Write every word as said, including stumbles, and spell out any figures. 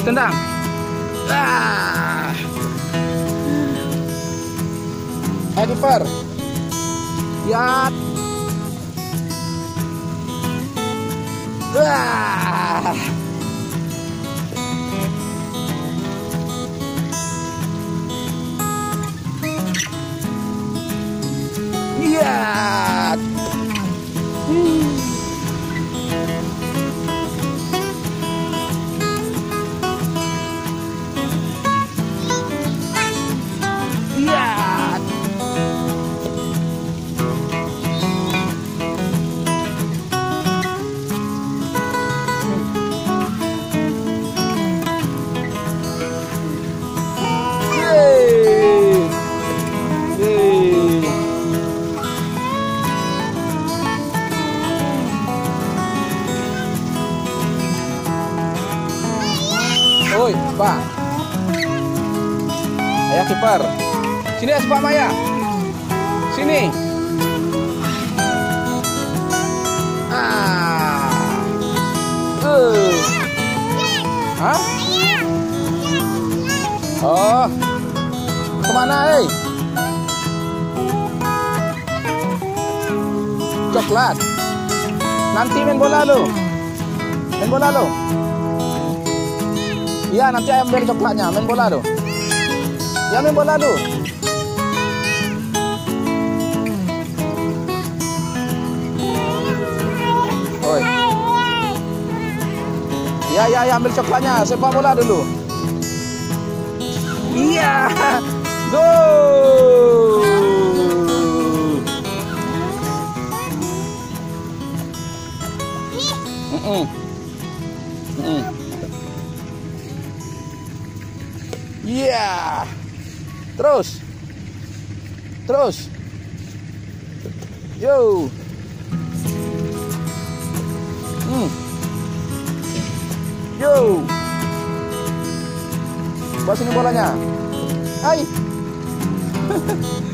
Tendang. Ah. Ayo kiper. Lihat. Wah. Lihat. Lihat. Oi, Pak. Ayah kiper. Sini ya, Pak Maya. Sini. Ah. Uh. Hah? Oh. Kemana, hei? Coklat. Nanti main bola lo. Main bola lo. Iya, nanti ayam beli coklatnya. Main bola lo. Ya, main bola lo. Oi. Ya, ya, ya, ambil coklatnya. Sepak bola dulu. Iya. Go. Mm-mm. Mm-mm. Iya. Terus. Terus. Yo. Hmm. Yo. Bawa sini bolanya. Hai.